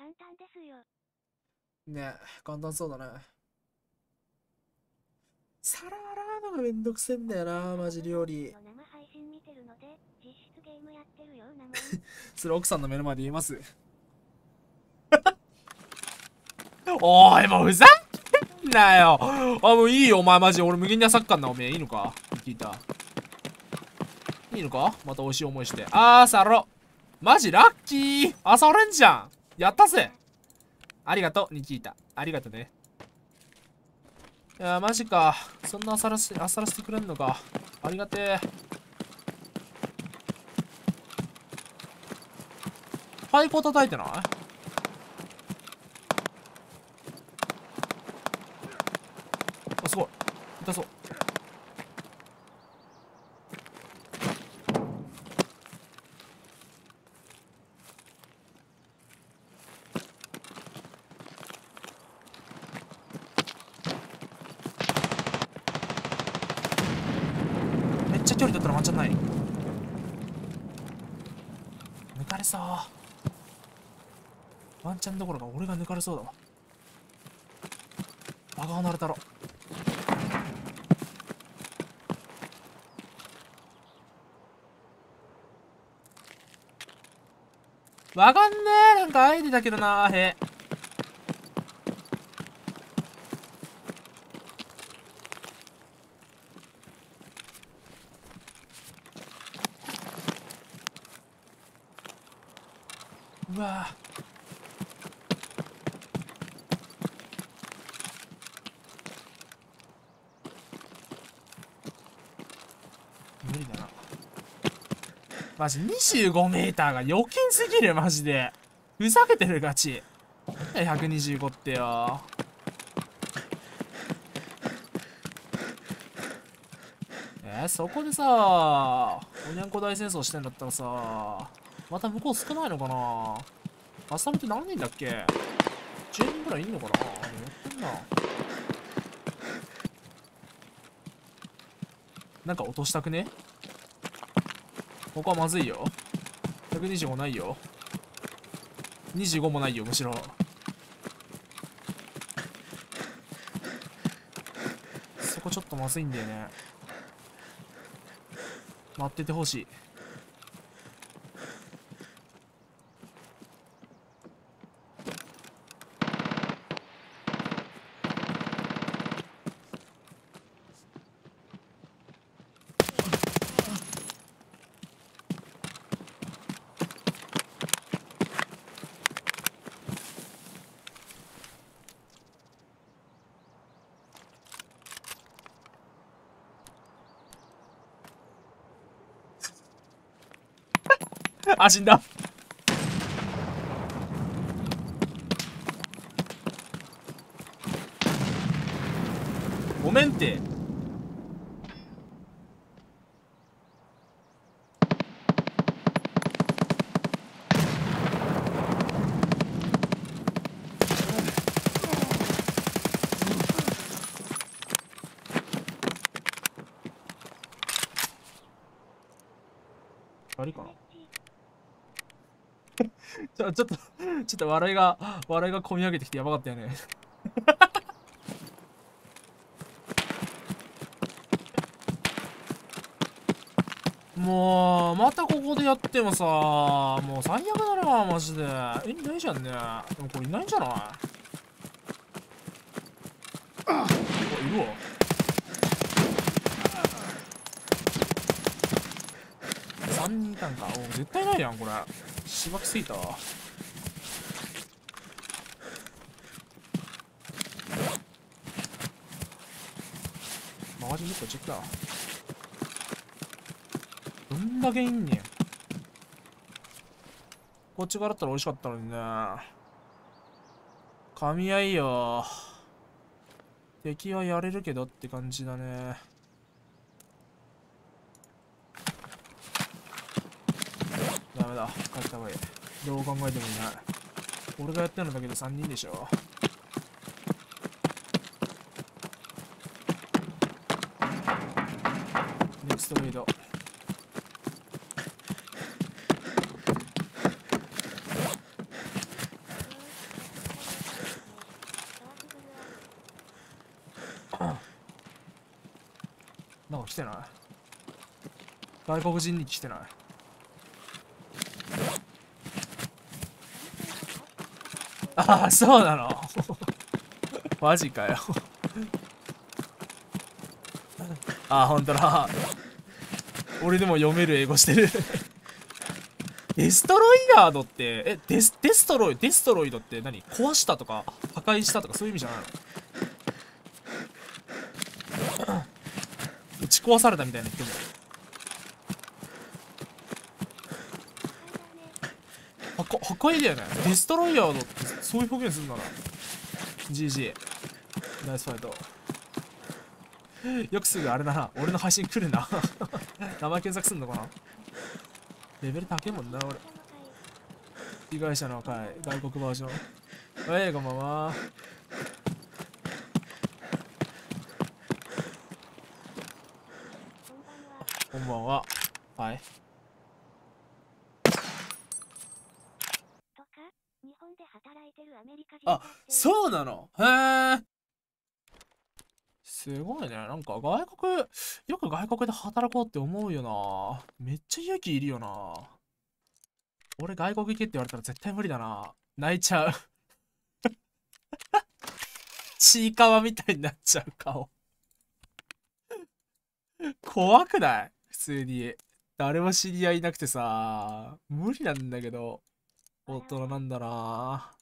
簡単ですよ。 ね、簡単そうだね。皿洗うのがめんどくせえんだよな、マジ料理。 生配信見てるので、実質ゲームやってるようなもん。 それ奥さんの目の前で言えます？おーい、もうふざけんなよ。あ、もういいよ、お前マジ。俺無限にサッカーな、おめえ。いいのか聞いた。いいのかまた美味しい思いして。サロ。マジラッキー。朝オレンじゃん。やったぜ。ありがとう、ニキータ。ありがとね。いや、マジか。そんなあさらしてくれんのか。ありがてえ。太鼓叩いてない？あ、すごい。痛そう。めっちゃ距離だったらワンチャンない。抜かれそう。ワンチャンどころか俺が抜かれそうだわ。バカ離れたろ。わかんねえ。なんかアイデだけどな。へ。うわぁ。無理だな。マジ25メーターが余計すぎる、マジで。ふざけてるガチ。125ってよ。そこでさ、おにゃんこ大戦争してんだったらさ、また向こう少ないのかな。カスタムって何人だっけ？ 10 人ぐらいいんのかな。やってんな。なんか落としたくね？ここはまずいよ。125ないよ。25もないよ、むしろ。そこちょっとまずいんだよね。待っててほしい。あ、死んだ。ごめんって。ありかな。ちょっと笑いが込み上げてきてやばかったよね。もう、またここでやってもさ、もう最悪だな、マジで。いないじゃんね。でもこれいないんじゃない？いるわ。3人いたんか。絶対ないやん、これ。しばきすぎたわ。マガジンどっかチェックだ。どんだけいんねん。こっち側だったら美味しかったのにね。噛み合いよ。敵はやれるけどって感じだね。ダメだ。帰った方がいい。どう考えてもいない。俺がやってるのだけで3人でしょ。ネクストレード。 来てない。外国人に来てない。ああ、そうなの。マジかよ。あ、ほんとだ。俺でも読める英語してる。デストロイヤードって、デストロイドって何？壊したとか、破壊したとかそういう意味じゃないの？打ち壊されたみたいな言っても。破壊だよね。デストロイヤードってそういう表現するんだな。GG。ナイスファイト。よくすぐあれだな。俺の配信来るな。名前検索すんのかな。レベル高いもんな、俺。被害者の会、外国バージョン。はい、こんばんは。こんばんは。はい。 とか、日本で働いてるアメリカ人あ、そうなの？へえ。すごいね。なんか外国、よく外国で働こうって思うよな。めっちゃ勇気いるよな。俺外国行けって言われたら絶対無理だな。泣いちゃう。ちいかわみたいになっちゃう顔。怖くない？普通に。誰も知り合いいなくてさ。無理なんだけど。大人なんだな。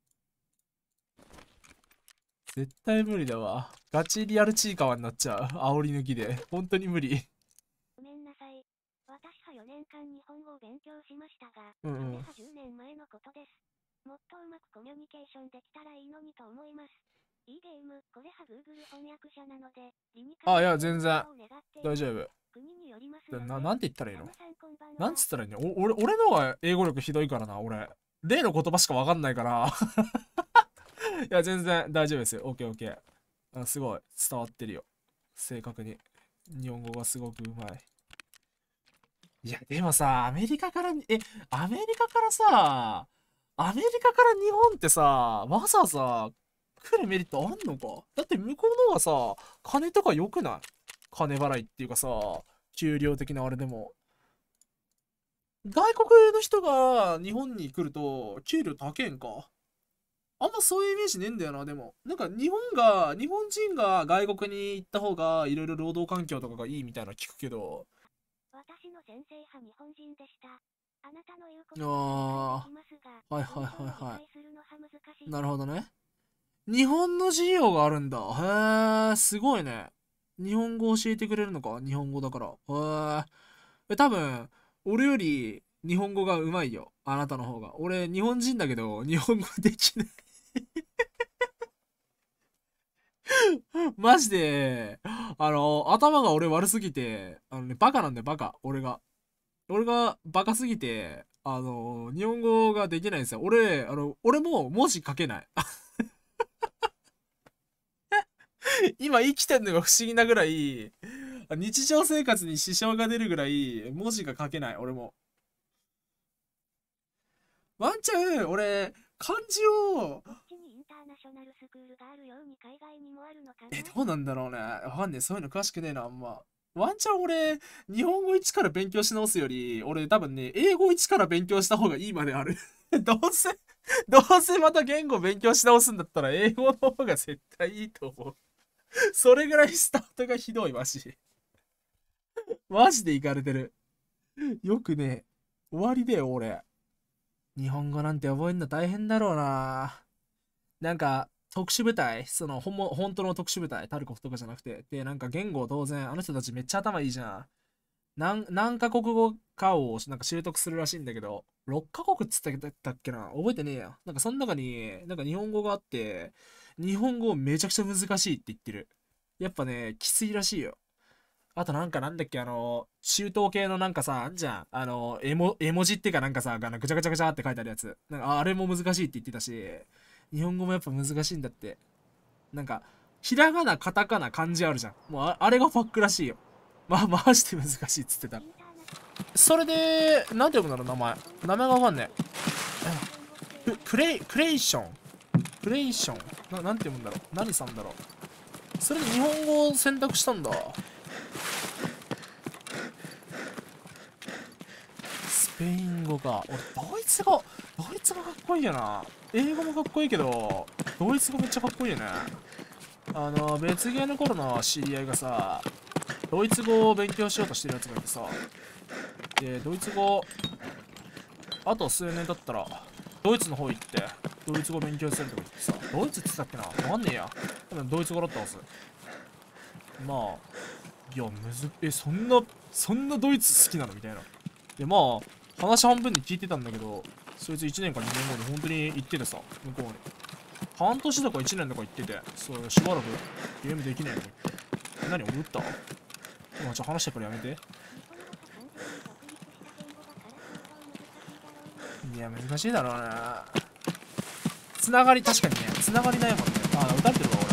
絶対無理だわ。ガチリアルチーカワになっちゃう。煽り抜きで。本当に無理。 ごめんなさい。私は4年間日本語を勉強しましたが、 うんうんそれは10年前のことです。もっとうまくコミュニケーションできたらいいのにと思います。いいゲーム、これは Google 翻訳者なので、理にかあ、いや、全然。大丈夫。 国によりますのでなんて言ったらいいの？ 佐野さんこんばんはなんつったらいいの？俺のが英語力ひどいからな、俺。例の言葉しかわかんないから。いや、全然大丈夫ですよ。オッケーオッケー。あ、すごい。伝わってるよ。正確に。日本語がすごくうまい。いや、でもさ、アメリカからさ、アメリカから日本ってさ、わざわざ来るメリットあんのか？だって向こうの方がさ、金とか良くない？金払いっていうかさ、給料的なあれでも。外国の人が日本に来ると、給料高えんか？あんまそういうイメージねえんだよな、でも。なんか日本人が外国に行った方が、いろいろ労働環境とかがいいみたいなの聞くけど。 私の先生は日本人でした。あなたの言うことあは理解できますが、 はいはいはいはい理解するのは難しい。 なるほどね。日本の授業があるんだ。へえ、すごいね。日本語教えてくれるのか？日本語だから。へえ。多分、俺より日本語がうまいよ。あなたの方が。俺、日本人だけど、日本語できない。マジで、頭が俺悪すぎて、バカなんだよ、バカ。俺が。俺がバカすぎて、日本語ができないんですよ。俺も文字書けない。今生きてんのが不思議なぐらい、日常生活に支障が出るぐらい、文字が書けない、俺も。ワンチャン、俺、漢字を、 こっちにインターナショナルスクールがあるように海外にもあるのかな。 どうなんだろうね。わかんねえ。そういうの詳しくねえな、あんま。ワンチャン俺、日本語一から勉強し直すより、俺多分ね、英語一から勉強した方がいいまである。どうせまた言語勉強し直すんだったら、英語の方が絶対いいと思う。それぐらいスタートがひどい、マジ。マジでイかれてる。よくね、終わりだよ、俺。日本語なんて覚えるの大変だろうな。なんか、特殊部隊、本当の特殊部隊、タルコフとかじゃなくて、で、なんか言語当然、あの人たちめっちゃ頭いいじゃん。何カ国語かをなんか習得するらしいんだけど、6カ国っつったっけな、覚えてねえや。なんかその中に、なんか日本語があって、日本語めちゃくちゃ難しいって言ってる。やっぱね、きついらしいよ。あとなんかなんだっけ、中東系のなんかさ、あんじゃん。絵文字っていうかなんかさ、ぐちゃぐちゃぐちゃって書いてあるやつ。なんかあれも難しいって言ってたし、日本語もやっぱ難しいんだって。なんか、ひらがな、カタカナ、漢字あるじゃん。もうあれがファックらしいよ。マジで難しいっつってた。それで、なんて読むんだろう、名前。名前がわかんねえ。クレイション。なんて読むんだろう。何さんだろう。それで日本語を選択したんだ。 ペイン語か。俺、ドイツ語かっこいいよな。英語もかっこいいけど、ドイツ語めっちゃかっこいいよね。別ゲーの頃の知り合いがさ、ドイツ語を勉強しようとしてるやつがいてさ、で、ドイツ語、あと数年経ったら、ドイツの方行って、ドイツ語勉強するとか言ってさ、ドイツって言ってたっけな、わかんねえや。多分ドイツ語だったはず。まあ、いや、そんなドイツ好きなのみたいな。で、まあ、話半分に聞いてたんだけど、そいつ1年か2年後に本当に行っててさ、向こうに。半年とか1年とか行ってて、そう、しばらくゲームできねえの言って。何、俺撃った？今ちょっと話してからやめて。いや、難しいだろうな。つながり、確かにね、つながりないもんね。あ、撃たれてるわ、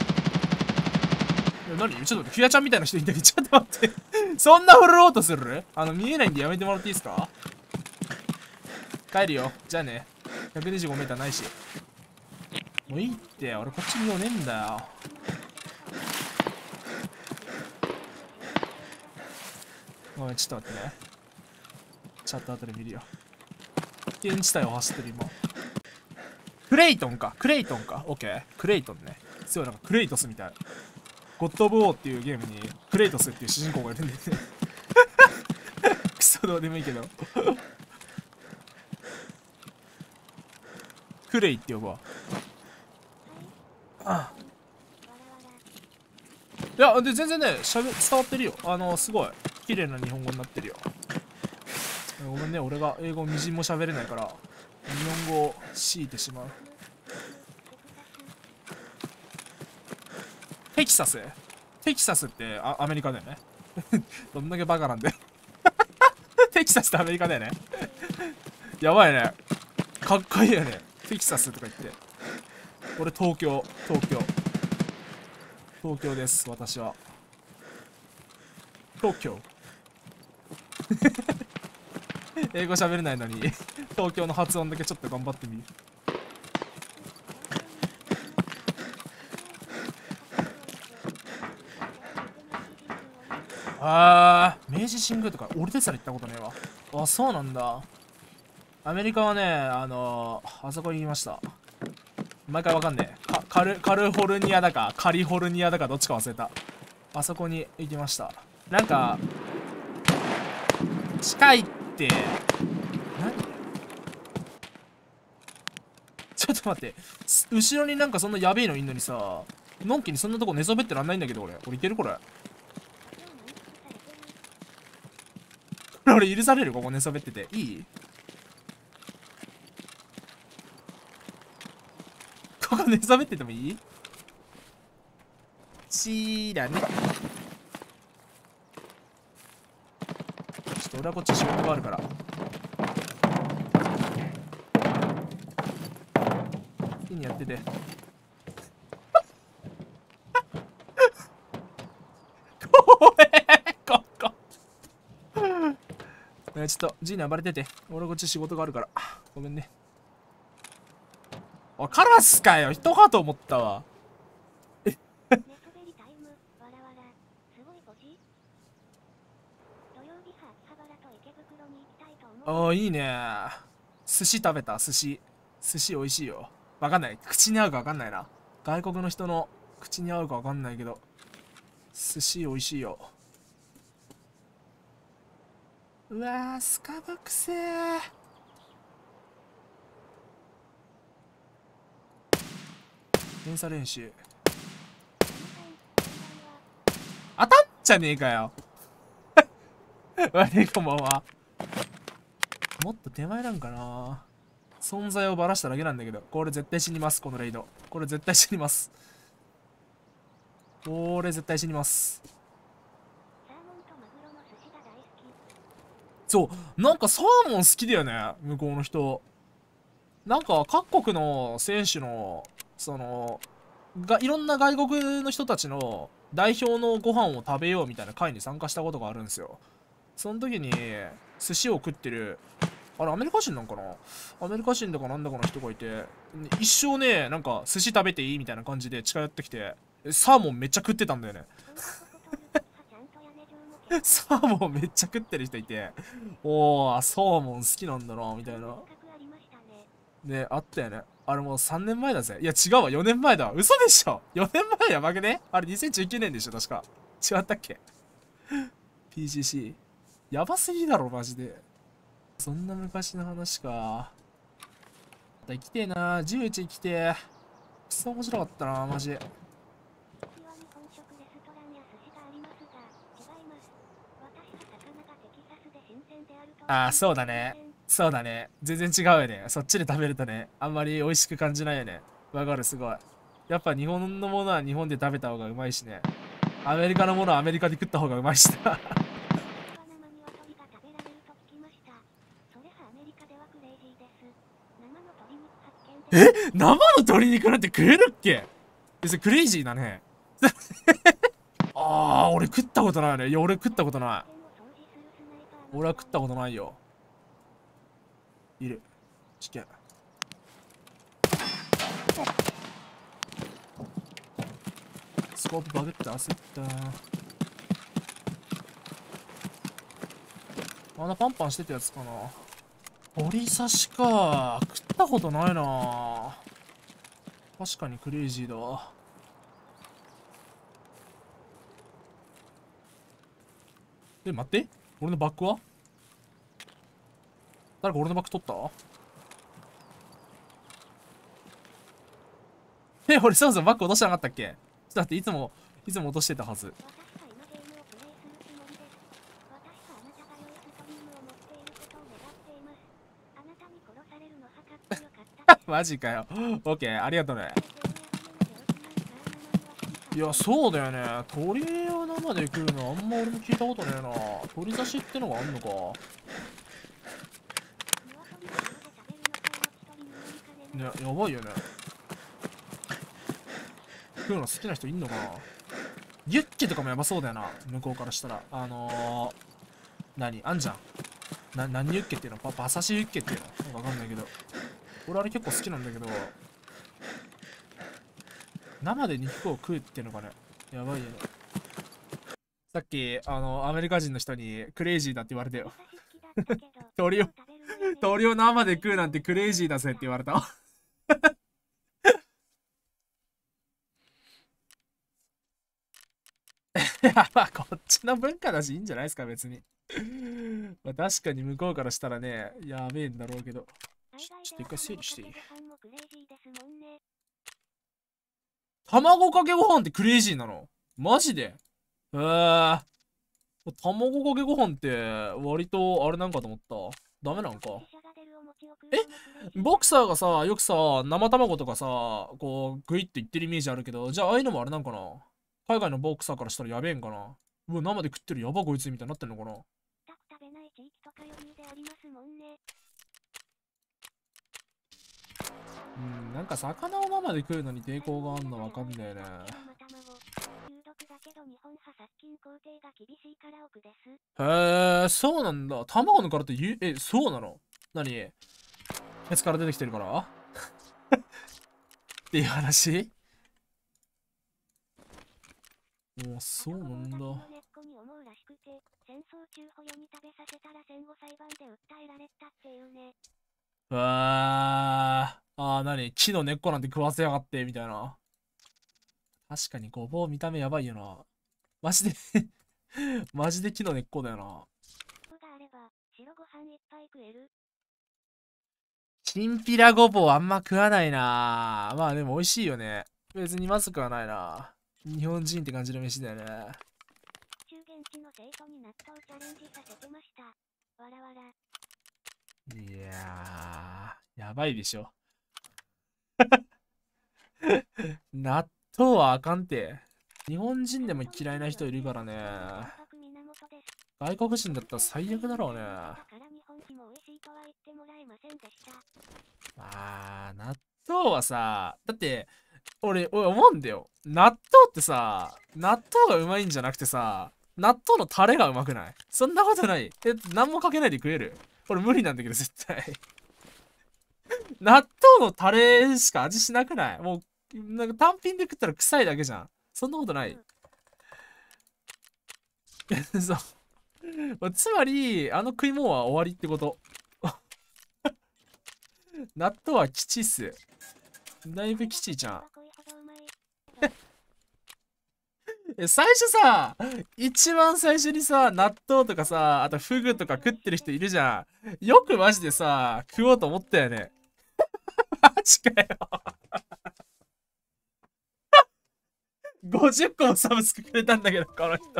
俺。何ちょっと待って、キュアちゃんみたいな人いたけど、ちょっと待って。そんな振ろうとする？見えないんでやめてもらっていいですか？帰るよ。じゃあね。125メーターないし。もういいって、俺こっちに用ねえんだよ。ごめん、ちょっと待ってね。チャット後で見るよ。危険地帯を走ってる今。クレイトンか。オッケー。クレイトンね。すごいなんかクレイトスみたい。ゴッド・オブ・ウォーっていうゲームにクレイトスっていう主人公がいるんでね。クソどうでもいいけど。クレイって呼ぶわ。いや、で、全然ね、伝わってるよ。すごい、綺麗な日本語になってるよ。ごめんね、俺が英語みじんも喋れないから、日本語を強いてしまう。テキサスってアメリカだよね。どんだけバカなんだよ。テキサスってアメリカだよね。やばいね。かっこいいよね。テキサスとか言って。俺東京です、私は。東京。英語喋れないのに、東京の発音だけちょっと頑張ってみる。明治神宮とか俺ですら行ったことねえわ。あ、そうなんだ。アメリカはね、あそこに行きました。毎回わかんねえ。カリフォルニアだかどっちか忘れた。あそこに行きました。なんか、近いって、何？ちょっと待って。後ろになんかそんなやべえのいんのにさ、のんきにそんなとこ寝そべってらんないんだけど俺いけるこれ。俺許されるここ寝そべってて。いい？ここ寝そべっててもいい？だね。ちょっと俺はこっち仕事があるから。好きにやってて。ここ。ちょっと、G に暴れてて。俺こっち仕事があるから。ごめんね。カラスかよ。人かと思ったわ。ああ、いいね。寿司食べた、寿司美味しいよ。わかんない。口に合うかわかんないな。外国の人の口に合うかわかんないけど。寿司美味しいよ。うわー、スカブくせー。連鎖練習。当たんじゃねえかよ。悪い、こんばんは。もっと手前なんかな。存在をばらしただけなんだけど。これ絶対死にます、このレイド。これ絶対死にます。これ絶対死にます。そう、なんかサーモン好きだよね、向こうの人。なんか各国の選手の、いろんな外国の人たちの代表のご飯を食べようみたいな会に参加したことがあるんですよ。その時に、寿司を食ってる、あれアメリカ人なんかな、アメリカ人だかなんだかの人がいて、一生ね、なんか寿司食べていいみたいな感じで近寄ってきて、サーモンめっちゃ食ってたんだよね。 サーモンめっちゃ食ってる人いて、おー、サーモン好きなんだな、みたいな。ね、あったよね。あれもう3年前だぜ。いや違うわ、4年前だわ。嘘でしょ？ 4 年前やばくね？あれ2019年でしょ、確か。違ったっけ？ PGC。やばすぎだろ、マジで。そんな昔の話か。また行きてえな。11行きてえ。くそ面白かったな、マジ。ああ、そうだね。そうだね。全然違うよね。そっちで食べるとね、あんまり美味しく感じないよね。わかる、すごい。やっぱ日本のものは日本で食べた方がうまいしね。アメリカのものはアメリカで食った方がうまいしな。え、生の鶏肉なんて食えるっけ？それクレイジーだね。ああ、俺食ったことないよね。いや、俺食ったことない。俺は食ったことないよ。いる。危険。スコープバグって焦った。あんなパンパンしてたやつかな。鶏刺しか。食ったことないな。確かにクレイジーだわ。え、待って。俺のバッグは？誰か俺のバッグ取った？え、俺そもそもバッグ落としてなかったっけ？ちょっと待って、いつも落としてたはず。マジかよ。オッケー、ありがとうね。いや、そうだよね。鶏を生で食うのあんま俺も聞いたことねえな。鶏刺しってのがあんのか。ね、やばいよね。食うの好きな人いんのかな。ユッケとかもやばそうだよな。向こうからしたら。何あんじゃん。何ユッケっていうの？馬刺しユッケっていうの？なんかわかんないけど。俺あれ結構好きなんだけど、生で肉を食うっていうのがね、やばいよね。さっき、アメリカ人の人にクレイジーだって言われたよ。鳥を生で食うなんてクレイジーだぜって言われた。まあ、こっちの文化だしいいんじゃないですか、別に。まあ、確かに向こうからしたらね、やべえんだろうけど。ちょっと一回整理していい？卵かけご飯ってクレイジーなの？マジで？卵かけご飯って割とあれなんかと思った。ダメなんか。ボクサーがさ、よくさ、生卵とかさ、こう、グイって言ってるイメージあるけど、じゃあああいうのもあれなんかな？海外のボクサーからしたらやべえんかな？うわ、生で食ってるやばこいつみたいになってんのかな？なんか魚を生で食うのに抵抗があんのわかんねえね。へえ、そうなんだ。卵の殻ってそうなの？何？ケツから出てきてるからっていう話？もうそうなんだ。うわー。何木の根っこなんて食わせやがって、みたいな。確かにごぼう見た目やばいよな。マジでマジで木の根っこだよな。きんぴらごぼうあんま食わないな。まあでも美味しいよね。別にまずくはないな。日本人って感じの飯だよね。いやー、やばいでしょ。納豆はあかんて。日本人でも嫌いな人いるからね。外国人だったら最悪だろうね。納豆はさ、だって、俺思うんだよ。納豆ってさ、納豆がうまいんじゃなくてさ、納豆のタレがうまくない？そんなことない。何もかけないで食える？俺無理なんだけど、絶対。納豆のタレしか味しなくない？もう、なんか単品で食ったら臭いだけじゃん。そんなことない。そう。 つまり、あの食い物は終わりってこと。納豆は吉っす。だいぶ吉じゃん。最初さ、一番最初にさ、納豆とかさ、あとフグとか食ってる人いるじゃん。よくマジでさ、食おうと思ったよね。マジかよ。50個もサブスクくれたんだけど、この人。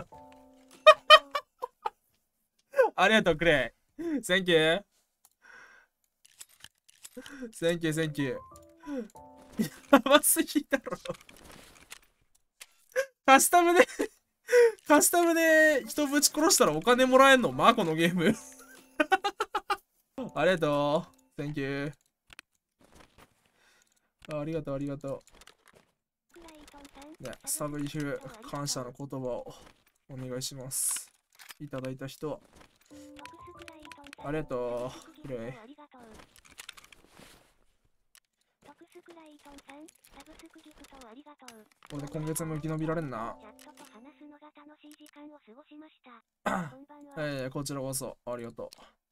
ありがとう、クレイ。Thank you. Thank you, thank you. やばすぎだろ。カスタムでカスタムで人ぶち殺したらお金もらえんのこのゲーム。ありがとう。Thank you. ありがとう、ありがとう。ね、サブリフ感謝の言葉をお願いします。いただいた人。ありがとう。クレイ。これで今月も生き延びられんな。こちらこそありがとう。